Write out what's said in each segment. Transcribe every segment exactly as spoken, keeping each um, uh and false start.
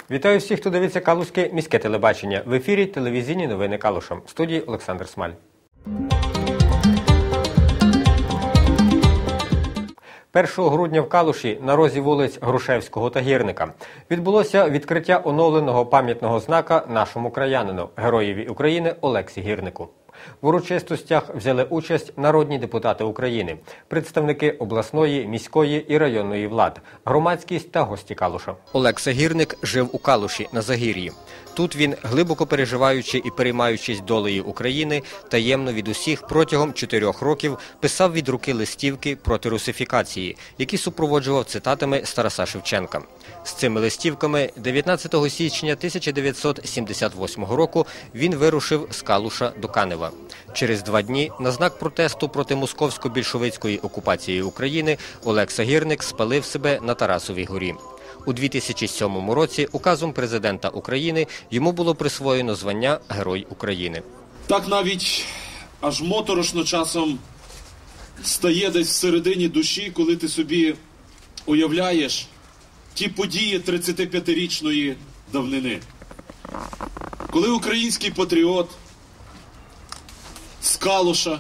Вітаю всіх, хто дивиться Калузьке міське телебачення. В ефірі телевізійні новини Калуша. В студії Олександр Смаль. першого грудня в Калуші на розі вулиць Грушевського та Гірника відбулося відкриття оновленого пам'ятного знака нашому краянину, героєві України Олексі Гірнику. В урочистостях взяли участь народні депутати України, представники обласної, міської і районної влад, громадськість та гості Калуша. Олекса Гірник жив у Калуші на Загір'ї. Тут він, глибоко переживаючи і переймаючись долею України, таємно від усіх протягом чотирьох років писав від руки листівки проти русифікації, які супроводжував цитатами з Тараса Шевченка. З цими листівками дев'ятнадцятого січня тисяча дев'ятсот сімдесят восьмого року він вирушив з Калуша до Канева. Через два дні на знак протесту проти московсько-більшовицької окупації України Олекса Гірник спалив себе на Тарасовій горі. У дві тисячі сьомому році указом президента України йому було присвоєно звання Герой України. Так навіть аж моторошно часом стає десь всередині душі, коли ти собі уявляєш ті події тридцятип'ятирічної давнини. Коли український патріот з Калуша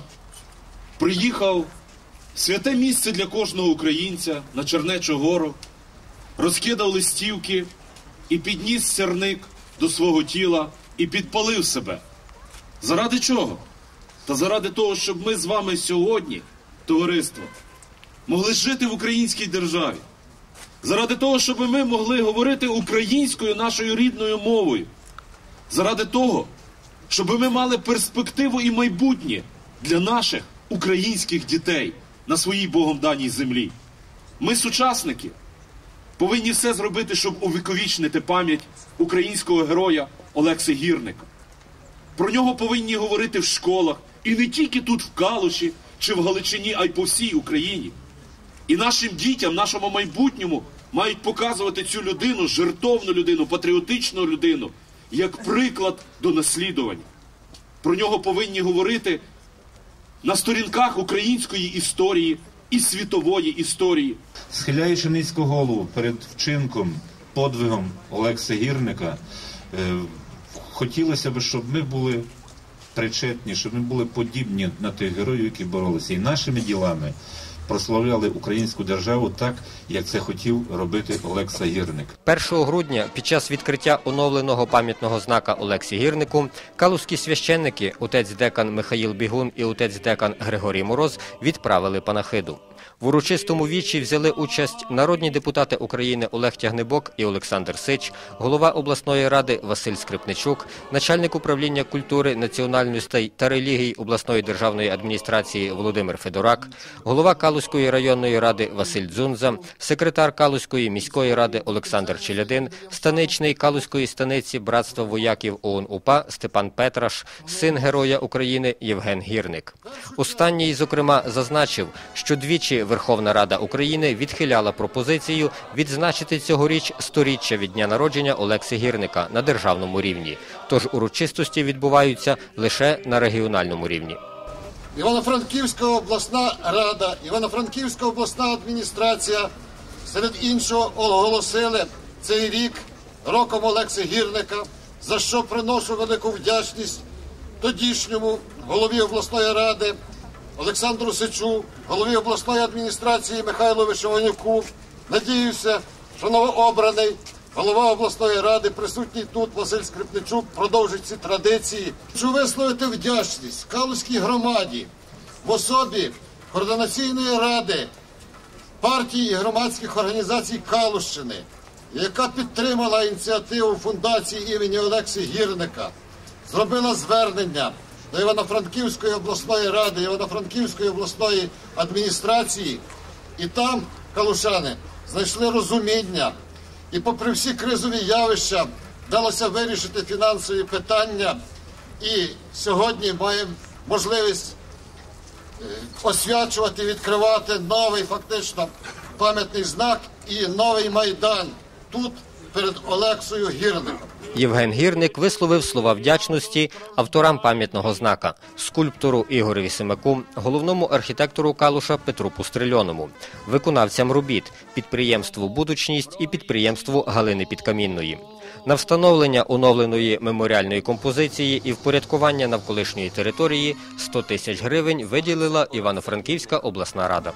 приїхав в святе місце для кожного українця на Чернечу гору, розкидав листівки і підніс сірник до свого тіла і підпалив себе. Заради чого? Та заради того, щоб ми з вами сьогодні, товариство, могли жити в українській державі. Заради того, щоб ми могли говорити українською, нашою рідною мовою. Заради того, щоб ми мали перспективу і майбутнє для наших українських дітей на своїй Богом даній землі. Ми, сучасники, повинні все зробити, щоб увіковічнити пам'ять українського героя Олекси Гірника. Про нього повинні говорити в школах, і не тільки тут в Калуші чи в Галичині, а й по всій Україні. І нашим дітям, нашому майбутньому мають показувати цю людину, жертовну людину, патріотичну людину, як приклад до наслідування. Про нього повинні говорити на сторінках української історії і світової історії. Схиляючи низько голову перед вчинком, подвигом Олекси Гірника, хотілося б, щоб ми були причетні, щоб ми були подібні на тих героїв, які боролися. І нашими ділами прославляли українську державу так, як це хотів робити Олекса Гірник. першого грудня під час відкриття оновленого пам'ятного знака Олексі Гірнику калузькі священники, отець-декан Михаїл Бігун і отець-декан Григорій Мороз, відправили панахиду. В урочистому вічі взяли участь народні депутати України Олег Тягнебок і Олександр Сич, голова обласної ради Василь Скрипничук, начальник управління культури, національностей та релігій обласної державної адміністрації Володимир Федорак, голова Калузької районної ради Василь Дзунза, секретар Калузької міської ради Олександр Челядин, станичний Калузької станиці Братства вояків ОУН-УПА Степан Петраш, син Героя України Євген Гірник. Останній, зокрема, зазначив, що двічі Верховна Рада України відхиляла пропозицію відзначити цьогоріч сторіччя від дня народження Олекси Гірника на державному рівні. Тож урочистості відбуваються лише на регіональному рівні. Івано-Франківська обласна рада, Івано-Франківська обласна адміністрація, серед іншого, оголосили цей рік роком Олекси Гірника, за що приношу велику вдячність тодішньому голові обласної ради Олександру Сичу, голові обласної адміністрації Михайлу Вишиванюку. Надіюся, що новообраний голова обласної ради, присутній тут Василь Скрипничук, продовжить ці традиції. Хочу висловити вдячність Калузькій громаді в особі Координаційної ради партій і громадських організацій Калущини, яка підтримала ініціативу фундації імені Олекси Гірника, зробила звернення до Івано-Франківської обласної ради, Івано-Франківської обласної адміністрації, і там калушани знайшли розуміння. І попри всі кризові явища вдалося вирішити фінансові питання, і сьогодні маємо можливість освячувати, відкривати новий фактично пам'ятний знак і новий майдан тут, перед Олексою Гірником. Євген Гірник висловив слова вдячності авторам пам'ятного знака – скульптору Ігореві Семаку, головному архітектору Калуша Петру Пустрильоному, виконавцям робіт – підприємству «Будучність» і підприємству Галини Підкамінної. На встановлення оновленої меморіальної композиції і впорядкування навколишньої території сто тисяч гривень виділила Івано-Франківська обласна рада.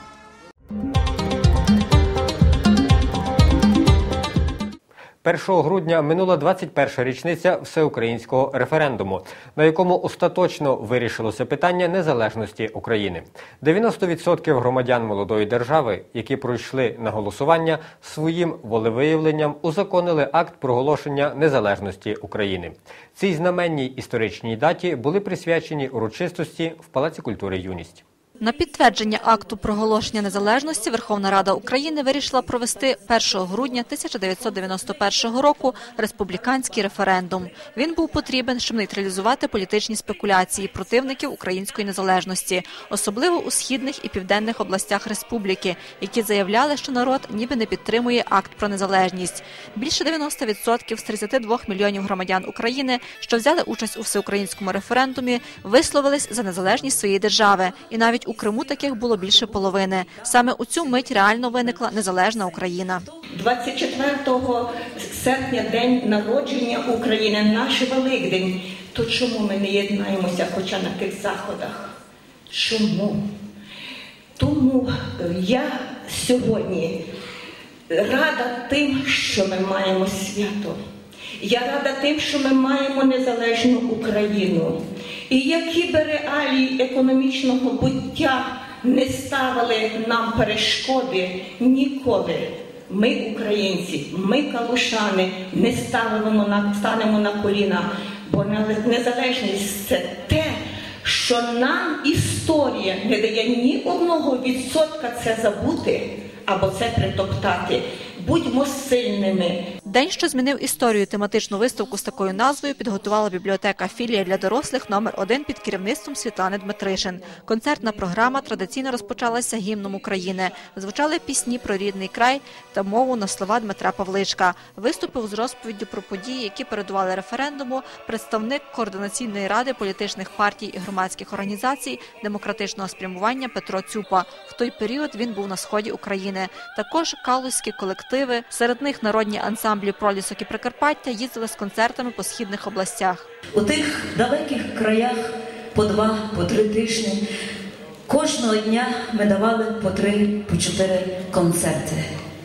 першого грудня минула двадцять перша річниця всеукраїнського референдуму, на якому остаточно вирішилося питання незалежності України. дев'яносто відсотків громадян молодої держави, які пройшли на голосування, своїм волевиявленням узаконили акт проголошення незалежності України. Цій знаменній історичній даті були присвячені урочистості в Палаці культури «Юність». На підтвердження акту проголошення незалежності Верховна Рада України вирішила провести першого грудня тисяча дев'ятсот дев'яносто першого року республіканський референдум. Він був потрібен, щоб нейтралізувати політичні спекуляції противників української незалежності, особливо у східних і південних областях республіки, які заявляли, що народ ніби не підтримує акт про незалежність. Більше дев'яноста відсотків з тридцяти двох мільйонів громадян України, що взяли участь у всеукраїнському референдумі, висловились за незалежність своєї держави. І навіть у Криму таких було більше половини. Саме у цю мить реально виникла незалежна Україна. двадцять четвертого серпня – день народження України, наш Великдень. То чому ми не єднаємося хоча на тих заходах? Чому? Тому я сьогодні рада тим, що ми маємо свято. Я рада тим, що ми маємо незалежну Україну. І які би реалії економічного буття не ставили нам перешкоди, ніколи ми, українці, ми, калушани, не ставимо на, станемо на коліна, бо незалежність – це те, що нам історія не дає ні одного відсотка це забути або це притоптати. Будьмо сильними. День, що змінив історію, тематичну виставку з такою назвою підготувала бібліотека «Філія для дорослих» номер один під керівництвом Світлани Дмитришин. Концертна програма традиційно розпочалася гімном України. Звучали пісні про рідний край та мову на слова Дмитра Павличка. Виступив з розповіддю про події, які передували референдуму, представник Координаційної ради політичних партій і громадських організацій демократичного спрямування Петро Цюпа. В той період він був на сході України. Також калузькі колективи, серед них народні ансамблі «Пролісок» і «Прикарпаття» їздили з концертами по східних областях. У тих далеких краях по два, по три тижні кожного дня ми давали по три, по чотири концерти.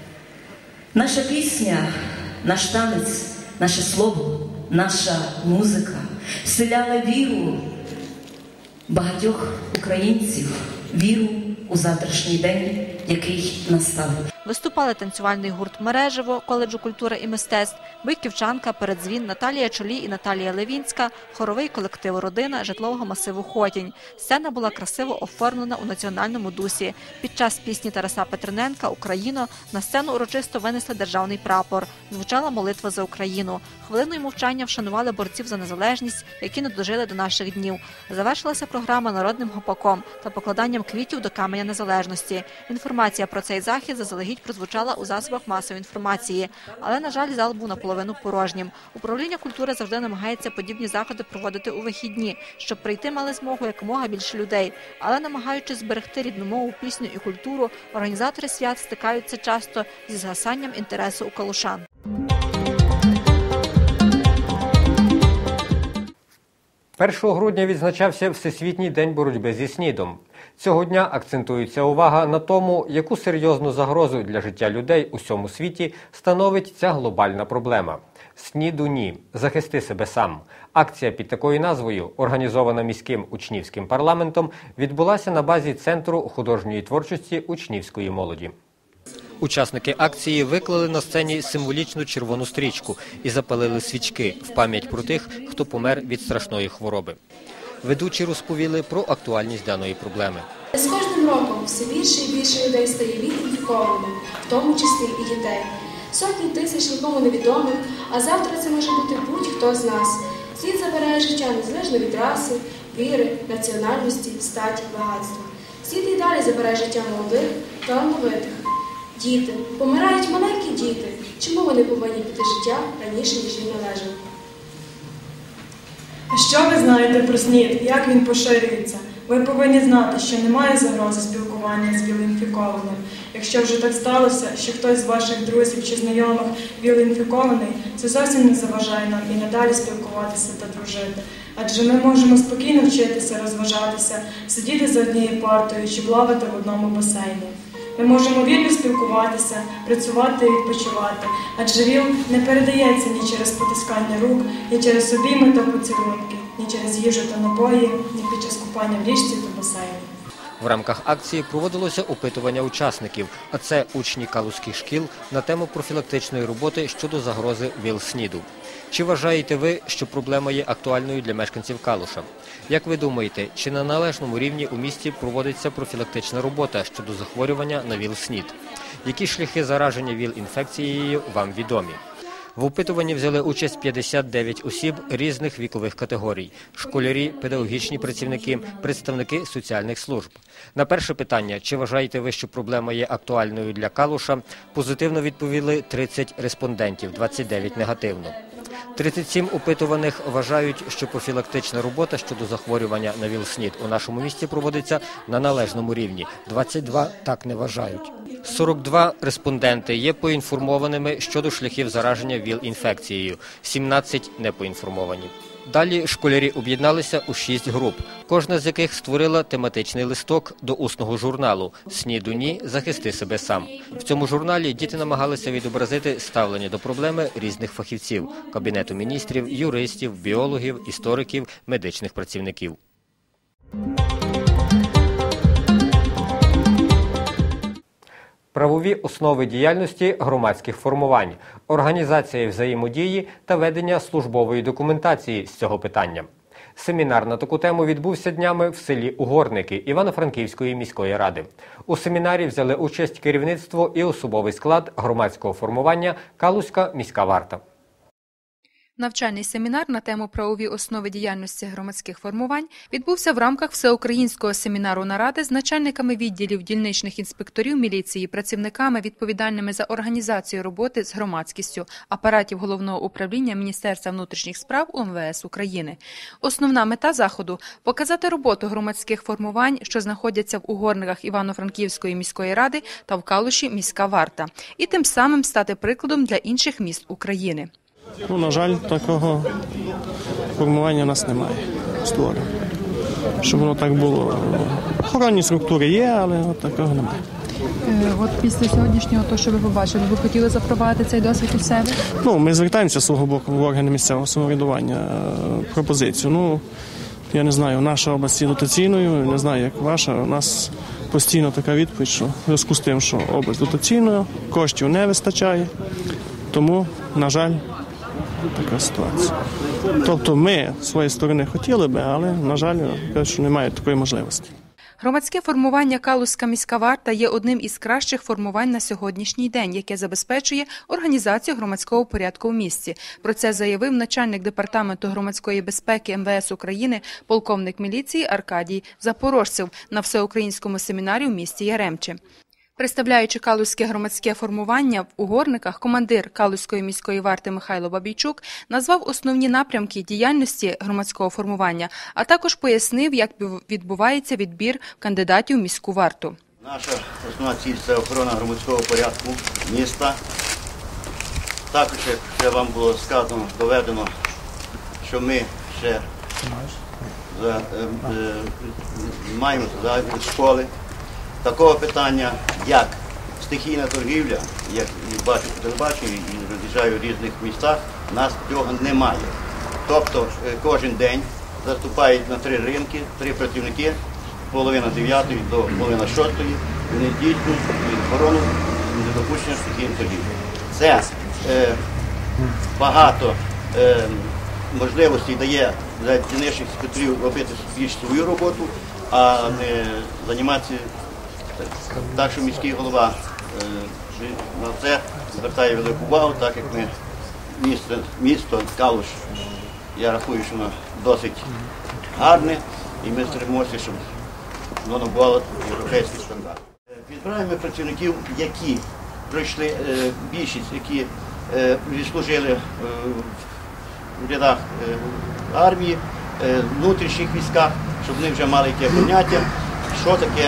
Наша пісня, наш танець, наше слово, наша музика вселяли віру багатьох українців, віру у завтрашній день, який настав. Виступали танцювальний гурт «Мережево» коледжу культури і мистецтв, Бойківчанка, Передзвін, Наталія Чолій і Наталія Левінська, хоровий колектив «Родина» житлового масиву Хотінь. Сцена була красиво оформлена у національному дусі. Під час пісні Тараса Петриненка «Україно» на сцену урочисто винесли державний прапор. Звучала молитва за Україну. Хвилиною мовчання вшанували борців за незалежність, які не дожили до наших днів. Завершилася програма народним гопаком та покладанням квітів до каменя незалежності. Інформація про цей захід заздалегідь прозвучала у засобах масової інформації. Але, на жаль, зал був наполовину порожнім. Управління культури завжди намагається подібні заходи проводити у вихідні, щоб прийти мали змогу якомога більше людей. Але, намагаючись зберегти рідну мову, пісню і культуру, організатори свят стикаються часто зі згасанням інтересу у калушан. першого грудня відзначався Всесвітній день боротьби зі СНІДом. Цього дня акцентується увага на тому, яку серйозну загрозу для життя людей у всьому світі становить ця глобальна проблема. «СНІДу ні. Захисти себе сам». Акція під такою назвою, організована міським учнівським парламентом, відбулася на базі Центру художньої творчості учнівської молоді. Учасники акції виклали на сцені символічну червону стрічку і запалили свічки в пам'ять про тих, хто помер від страшної хвороби. Ведучі розповіли про актуальність даної проблеми. З кожним роком все більше і більше людей стає ВІЛ-інфікованими, в тому числі і дітей. Сотні тисяч нікому невідомих, а завтра це може бути будь-хто з нас. Світ забирає життя незалежно від раси, віри, національності, статі, багатства. Світ і далі забирає життя молодих, талановитих. Діти, помирають маленькі діти. Чому вони повинні піти життя раніше, ніж їм належало? А що ви знаєте про СНІД? Як він поширюється? Ви повинні знати, що немає загрози спілкування з ВІЛ-інфікованим. Якщо вже так сталося, що хтось з ваших друзів чи знайомих ВІЛ-інфікований, це зовсім не заважає нам і надалі спілкуватися та дружити. Адже ми можемо спокійно вчитися, розважатися, сидіти за однією партою чи плавати в одному басейні. Ми можемо вільно спілкуватися, працювати і відпочивати, адже ВІЛ не передається ні через потискання рук, ні через обійми та поцілунки, ні через їжу та напої, ні під час купання в річці та басейні. В рамках акції проводилося опитування учасників, а це учні калузьких шкіл, на тему профілактичної роботи щодо загрози ВІЛ-СНІДу. Чи вважаєте ви, що проблема є актуальною для мешканців Калуша? Як ви думаєте, чи на належному рівні у місті проводиться профілактична робота щодо захворювання на ВІЛ-СНІД? Які шляхи зараження ВІЛ-інфекцією вам відомі? В опитуванні взяли участь п'ятдесят дев'ять осіб різних вікових категорій – школярі, педагогічні працівники, представники соціальних служб. На перше питання, чи вважаєте ви, що проблема є актуальною для Калуша, позитивно відповіли тридцять респондентів, двадцять дев'ять негативно. тридцять сім опитуваних вважають, що профілактична робота щодо захворювання на ВІЛ-СНІД у нашому місті проводиться на належному рівні, двадцять два так не вважають. сорок два респонденти є поінформованими щодо шляхів зараження ВІЛ-інфекцією, сімнадцять не поінформовані. Далі школярі об'єдналися у шість груп, кожна з яких створила тематичний листок до усного журналу «СНІДу ні, захисти себе сам». В цьому журналі діти намагалися відобразити ставлення до проблеми різних фахівців – Кабінету міністрів, юристів, біологів, істориків, медичних працівників. Правові основи діяльності громадських формувань, організація взаємодії та ведення службової документації з цього питання. Семінар на таку тему відбувся днями в селі Угорники Івано-Франківської міської ради. У семінарі взяли участь керівництво і особовий склад громадського формування «Калузька міська варта». Навчальний семінар на тему «Правові основи діяльності громадських формувань» відбувся в рамках всеукраїнського семінару наради з начальниками відділів дільничних інспекторів міліції, працівниками, відповідальними за організацію роботи з громадськістю, апаратів Головного управління Міністерства внутрішніх справ У Ем Ве Ес України. Основна мета заходу – показати роботу громадських формувань, що знаходяться в Угорниках Івано-Франківської міської ради та в Калуші міська варта, і тим самим стати прикладом для інших міст України. Ну, на жаль, такого формування у нас немає створено. Щоб воно так було. Охоронні структури є, але от такого немає. Е, от після сьогоднішнього, то, що ви побачили, ви хотіли запровадити цей досвід у себе? Ну, ми звертаємося з свого боку в органи місцевого самоврядування пропозицію. Ну, я не знаю, наша область є дотаційною, не знаю, як ваша. У нас постійно така відповідь, що в зв'язку з тим, що область дотаційною, коштів не вистачає, тому, на жаль, така ситуація. Тобто ми з своєї сторони хотіли би, але, на жаль, кажуть, що немає такої можливості. Громадське формування «Калузька міська варта» є одним із кращих формувань на сьогоднішній день, яке забезпечує організацію громадського порядку в місті. Про це заявив начальник департаменту громадської безпеки Ем Ве Ес України, полковник міліції Аркадій Запорожцев на всеукраїнському семінарі в місті Яремче. Представляючи Калузьке громадське формування в Угорниках, командир Калузької міської варти Михайло Бабійчук назвав основні напрямки діяльності громадського формування, а також пояснив, як відбувається відбір кандидатів в міську варту. Наша основна ціль – це охорона громадського порядку міста. Також, як вже вам було сказано, доведено, що ми ще за, е, е, маємо за школи. Такого питання, як стихійна торгівля, як бачу по телебаченню і роз'їжджаю в різних містах, у нас цього немає. Тобто кожен день заступають на три ринки, три працівники, половина дев'ятої до половина шостої, вони здійснюють охорону недопущення стихійної торгівлі. Це е, багато е, можливостей дає для дільничних інспекторів робити більш свою роботу, а не займатися. Так що міський голова е, на це звертає велику увагу, так як ми місто, місто Калуш, я рахую, що воно досить гарне, і ми стремимося, щоб воно було європейський стандарт. Підбираємо працівників, які пройшли більшість, які відслужили в рядах армії, внутрішніх військах, щоб вони вже мали яке поняття, що таке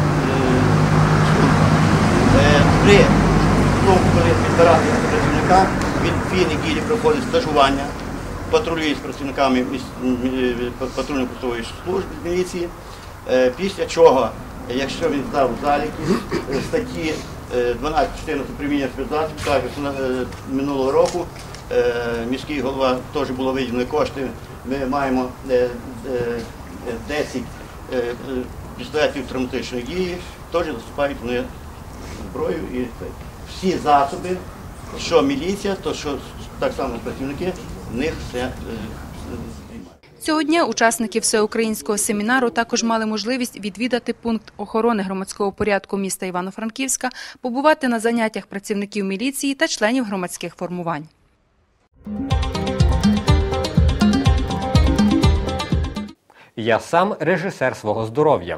при тому, коли підбирати працівника, він дві неділі проходить стажування, патрулює з працівниками патрульно-постової служби міліції, після чого, якщо він здав заліки, статті дванадцять чотирнадцять примінення спецзасобів, так як минулого року міський голова теж було виділено кошти, ми маємо десять пістолетів травматичної дії, теж заступають вони зброю і всі засоби, що міліція, то що так само працівники, в них все займають. Цього дня учасники всеукраїнського семінару також мали можливість відвідати пункт охорони громадського порядку міста Івано-Франківська, побувати на заняттях працівників міліції та членів громадських формувань. Я сам режисер свого здоров'я.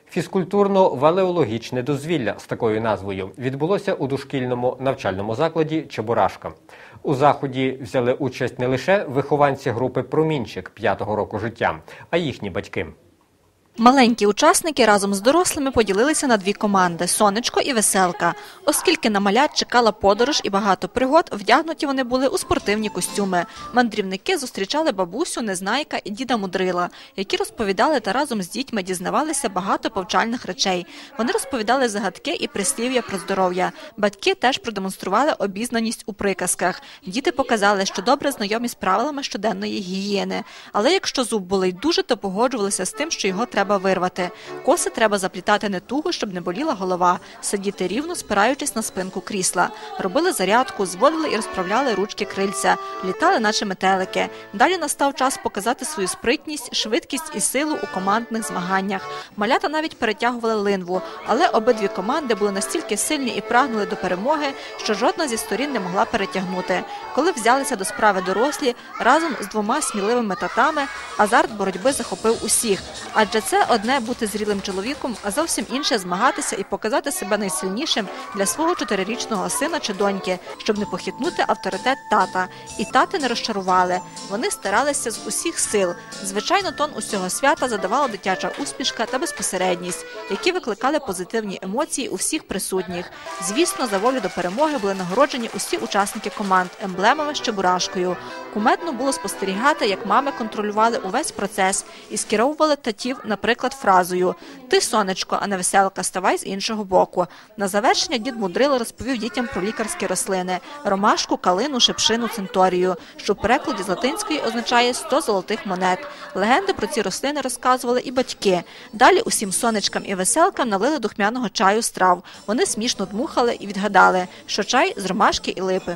Фізкультурно-валеологічне дозвілля з такою назвою відбулося у дошкільному навчальному закладі «Чебурашка». У заході взяли участь не лише вихованці групи «Промінчик» п'ятого року життя, а їхні батьки. Маленькі учасники разом з дорослими поділилися на дві команди – «Сонечко» і «Веселка». Оскільки на малят чекала подорож і багато пригод, вдягнуті вони були у спортивні костюми. Мандрівники зустрічали бабусю, Незнайка і діда Мудрила, які розповідали та разом з дітьми дізнавалися багато повчальних речей. Вони розповідали загадки і прислів'я про здоров'я. Батьки теж продемонстрували обізнаність у приказках. Діти показали, що добре знайомі з правилами щоденної гігієни. Але якщо зуб болить дуже, то погоджувалися з тим, що його треба треба вирвати. Коси треба заплітати не туго, щоб не боліла голова. Сидіти рівно, спираючись на спинку крісла. Робили зарядку, зводили і розправляли ручки крильця. Літали, наче метелики. Далі настав час показати свою спритність, швидкість і силу у командних змаганнях. Малята навіть перетягували линву. Але обидві команди були настільки сильні і прагнули до перемоги, що жодна зі сторін не могла перетягнути. Коли взялися до справи дорослі, разом з двома сміливими татами, азарт боротьби захопив усіх. Адже це одне бути зрілим чоловіком, а зовсім інше змагатися і показати себе найсильнішим для свого чотирирічного сина чи доньки, щоб не похитнути авторитет тата. І тати не розчарували. Вони старалися з усіх сил. Звичайно, тон усього свята задавала дитяча усмішка та безпосередність, які викликали позитивні емоції у всіх присутніх. Звісно, за волю до перемоги були нагороджені усі учасники команд емблемами з Чебурашкою. Кумедно було спостерігати, як мами контролювали увесь процес і скеровували татів, наприклад, фразою «Ти, сонечко, а не Веселка, ставай з іншого боку». На завершення дід Мудрило розповів дітям про лікарські рослини – ромашку, калину, шипшину, цинторію, що в перекладі з латинської означає «сто золотих монет». Легенди про ці рослини розказували і батьки. Далі усім сонечкам і веселкам налили духмяного чаю з трав. Вони смішно дмухали і відгадали, що чай з ромашки і липи.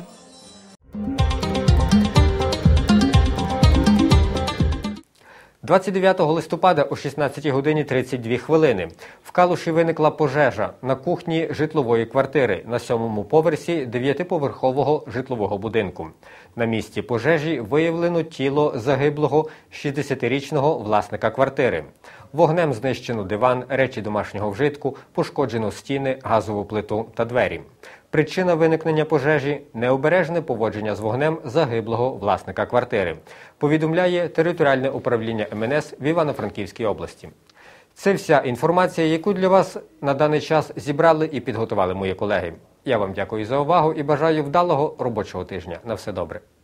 двадцять дев'ятого листопада о шістнадцятій годині тридцять дві хвилини в Калуші виникла пожежа на кухні житлової квартири на сьомому поверсі дев'ятиповерхового житлового будинку. На місці пожежі виявлено тіло загиблого шістдесятирічного власника квартири. Вогнем знищено диван, речі домашнього вжитку, пошкоджено стіни, газову плиту та двері. Причина виникнення пожежі – необережне поводження з вогнем загиблого власника квартири, повідомляє територіальне управління ем ен ес в Івано-Франківській області. Це вся інформація, яку для вас на даний час зібрали і підготували мої колеги. Я вам дякую за увагу і бажаю вдалого робочого тижня. На все добре.